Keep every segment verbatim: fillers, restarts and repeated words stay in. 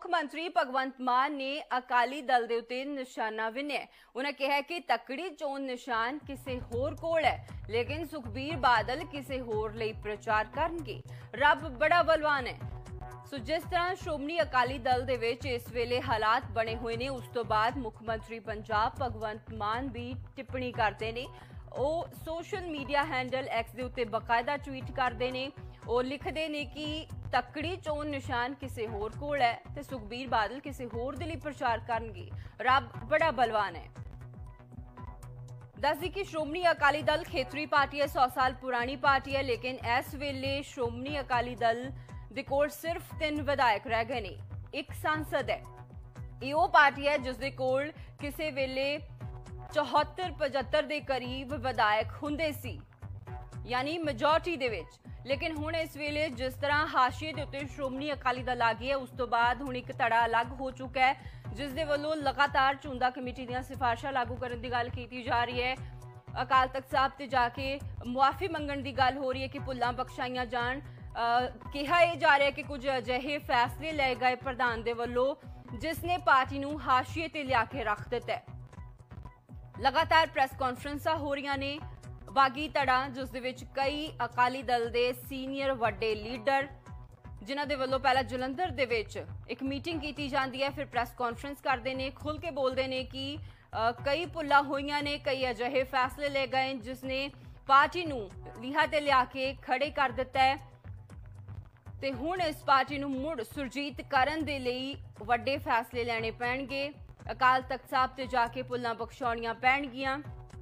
मंत्री भगवंत मान ने अकाली दल दे उत्ते निशाना विन्निया। उन्हें कहा कि तकड़ी चोन निशान किसी होर कोल है, लेकिन सुखबीर बादल किसी होर लई प्रचार करनगे। रब बड़ा बलवान है। सो जिस तरह श्रोमणी अकाली दल दे विच इस वेले हालात बने हुए ने, उस तो बाद मुख मंत्री पंजाब भगवंत मान भी टिप्पणी करते ने। ਉਹ सोशल मीडिया हैंडल एक्स ਦੇ ਉੱਤੇ ਬਕਾਇਦਾ ट्वीट ਕਰਦੇ ਨੇ। ਉਹ ਲਿਖਦੇ ਨੇ ਕਿ ਤਕੜੀ ਚੋਣ ਨਿਸ਼ਾਨ ਕਿਸੇ ਹੋਰ ਕੋਲ ਹੈ ਤੇ ਸੁਖਬੀਰ ਬਾਦਲ ਕਿਸੇ ਹੋਰ ਦੇ ਲਈ ਪ੍ਰਚਾਰ ਕਰਨਗੇ। ਰੱਬ ਬੜਾ ਬਲਵਾਨ ਹੈ। ਦੱਸਦੀ ਕਿ ਸ਼੍ਰੋਮਣੀ ਅਕਾਲੀ ਦਲ ਖੇਤਰੀ ਪਾਰਟੀ ਹੈ, सौ साल पुरानी पार्टी है, लेकिन इस वेले ਸ਼੍ਰੋਮਣੀ ਅਕਾਲੀ दल ਦੇ ਕੋਲ सिर्फ तीन विधायक रह गए ने, एक सांसद है। ਇਹ ਉਹ ਪਾਰਟੀ ਹੈ ਜਿਸ ਦੇ ਕੋਲ ਕਿਸੇ ਵੇਲੇ चौहत्तर पचहत्तर के करीब विधायक हुंदे सी, यानी मेजोरिटी दे विच। लेकिन हुण इस वेले जिस तरह हाशिए के उत्ते श्रोमणी अकाली दल आ गई है, उस तो बाद हुण एक धड़ा अलग हो चुका है, जिस दे वल्लों लगातार चुंदा कमेटी दीयां सिफारिशां लागू करन दी गल कीती जा रही है। अकाल तख्त साहब ते जाके मुआफी मंगण दी गल हो रही है कि भुल्लां बख्शाइयां जाण। कहा यह जा रहा है कि कुछ अजिहे फैसले लए गए प्रधान दे वल्लों जिसने पार्टी नूं हाशिए ते लिया के रख दिता है। लगातार प्रेस कॉन्फ्रेंसां हो रही ने, बागी धड़ा जिस दे विच कई अकाली दल दे सीनियर वड्डे लीडर जिन्हां दे वल्लों पहला जलंधर दे विच एक मीटिंग कीती जांदी है, फिर प्रेस कॉन्फ्रेंस करते हैं, खुल के बोलते हैं कि कई भुल्लां होईयां ने, कई अजिहे फैसले ले गए जिसने पार्टी नूं लीहा ते लिया के खड़े कर दिता है ते हुण इस पार्टी नूं मुड़ सुरजीत करन दे लई वड्डे फैसले लैणे पैणगे। अकाल तख्त साहब ते जाके भुल्लां बख्शाउणियां पैणगियां।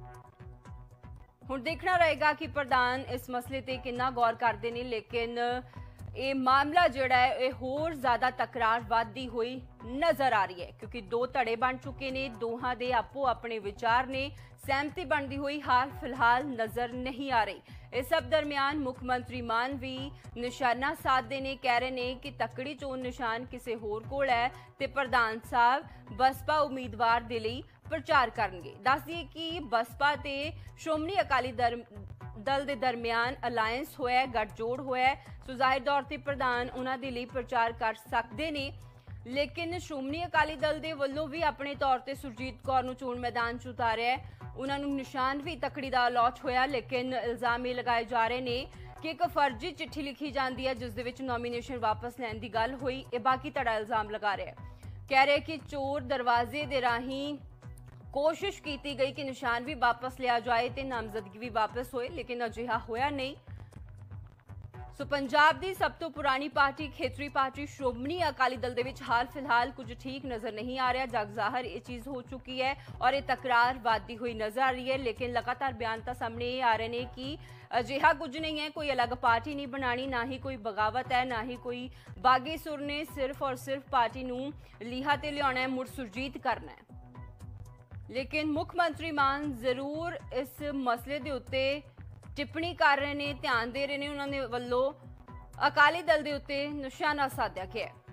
हुण देखना रहेगा कि प्रधान इस मसले ते कितना गौर करते हैं, लेकिन ये मामला जिहड़ा है ये होर ज़्यादा तकरार वधदी हुई नज़र आ रही है, क्योंकि दो धड़े बन चुके ने, दोहां दे आपो अपने विचार ने, सहमति बनती हुई हाल फिलहाल नज़र नहीं आ रही। इस सब दरमियान मुख मंत्री मान भी निशाना साधते ने, कह रहे हैं कि तकड़ी चोन निशान किसी होर कोल है ते प्रधान साहब बसपा उम्मीदवार दे लई प्रचार करनगे। दस दिए कि बसपा ते श्रोमणी अकाली दल दल दे दरमियान अलायंस होया, गठजोड़ होया, सो जाहिर तौर पर प्रधान उन्हां दे लई प्रचार कर सकते ने। लेकिन श्रोमणी अकाली दल दे वल्लों भी अपने तौर पर सुरजीत कौर नूं चोण मैदान च उतारिया है। उन्हां नूं निशान भी तकड़ी दा अलॉट होया, लेकिन इल्जाम ये लगाए जा रहे हैं कि एक फर्जी चिट्ठी लिखी जाती है जिस दे विच नॉमीनेशन वापस लैण दी गल होई। ये बाकी धड़ा इल्जाम लगा रहा है, कह रहे कि चोर दरवाजे दे राहीं कोशिश की गई कि निशान भी वापस लिया जाए ते नामजदगी भी वापस होए, लेकिन अजिहा होया नहीं। सो पंजाब दी सब तो पुरानी पार्टी खेतरी पार्टी श्रोमणी अकाली दल दे विच हाल फिलहाल कुछ ठीक नजर नहीं आ रहा। जग जाहिर ये चीज हो चुकी है और ये तकरार वधदी हुई नजर आ रही है, लेकिन लगातार बयान तो सामने ये आ रहे हैं कि अजिहा कुछ नहीं है, कोई अलग पार्टी नहीं बनानी, ना ही कोई बगावत है, ना ही कोई बागी सुर ने, सिर्फ और सिर्फ पार्टी नूं लीहा ते लियाना है, मुड़ सुरजीत करना है। लेकिन मुख मंत्री मान जरूर इस मसले के उत्ते टिप्पणी कर रहे हैं, ध्यान दे रहे हैं। उन्होंने वल्लों अकाली दल के उत्ते निशाना साधा गया है।